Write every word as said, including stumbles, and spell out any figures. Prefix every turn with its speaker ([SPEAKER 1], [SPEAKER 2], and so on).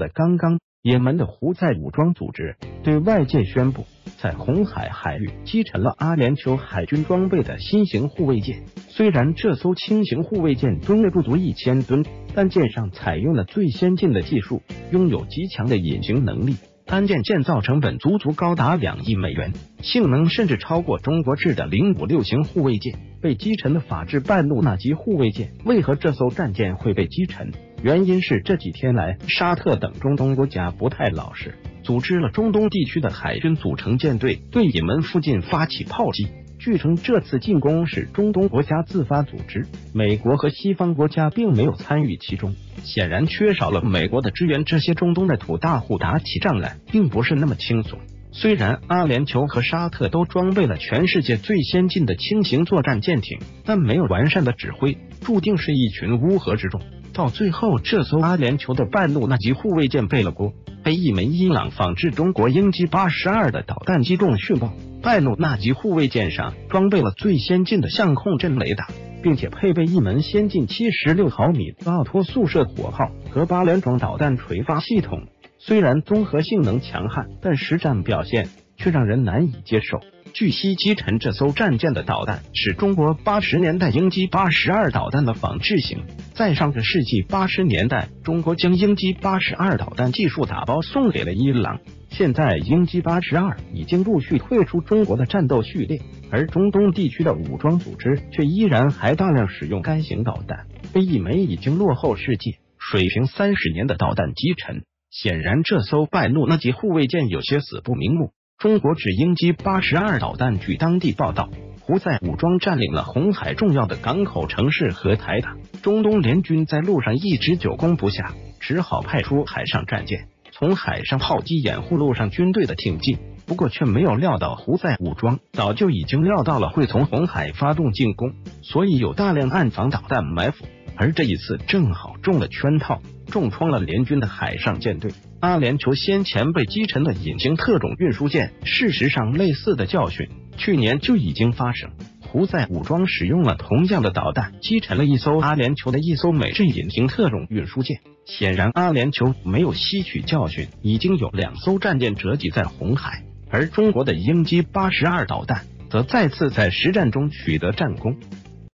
[SPEAKER 1] 的刚刚，也门的胡塞武装组织对外界宣布，在红海海域击沉了阿联酋海军装备的新型护卫舰。虽然这艘轻型护卫舰吨位不足一千吨，但舰上采用了最先进的技术，拥有极强的隐形能力。单舰建造成本足足高达两亿美元，性能甚至超过中国制的零五六型护卫舰。被击沉的法治半路纳级护卫舰，为何这艘战舰会被击沉？原因是这几天来，沙特等中东国家不太老实，组织了中东地区的海军组成舰队，对也门附近发起炮击。据称，这次进攻是中东国家自发组织，美国和西方国家并没有参与其中，显然缺少了美国的支援，这些中东的土大户打起仗来并不是那么轻松。虽然阿联酋和沙特都装备了全世界最先进的轻型作战舰艇，但没有完善的指挥，注定是一群乌合之众。到最后，这艘阿联酋的半路纳级护卫舰背了锅，被一枚伊朗仿制中国鹰击八十二的导弹击中殉爆。半路纳级护卫舰上装备了最先进的相控阵雷达，并且配备一门先进七十六毫米的奥托速射火炮和八连装导弹垂发系统。虽然综合性能强悍，但实战表现却让人难以接受。据悉，击沉这艘战舰的导弹是中国八十年代鹰击八十二导弹的仿制型。在上个世纪八十年代，中国将鹰击八十二导弹技术打包送给了伊朗。现在鹰击八十二已经陆续退出中国的战斗序列，而中东地区的武装组织却依然还大量使用该型导弹，被一枚已经落后世界水平三十年的导弹击沉。显然，这艘半路纳级护卫舰有些死不瞑目。中国指鹰击八十二导弹，据当地报道，胡塞武装占领了红海重要的港口城市和台塔，中东联军在路上一直久攻不下，只好派出海上战舰从海上炮击掩护路上军队的挺进。不过却没有料到胡塞武装早就已经料到了会从红海发动进攻，所以有大量暗防导弹埋伏，而这一次正好中了圈套，重创了联军的海上舰队。阿联酋先前被击沉的隐形特种运输舰，事实上类似的教训去年就已经发生。胡塞武装使用了同样的导弹，击沉了一艘阿联酋的一艘美制隐形特种运输舰。显然，阿联酋没有吸取教训，已经有两艘战舰折戟在红海，而中国的鹰击八十二导弹则再次在实战中取得战功。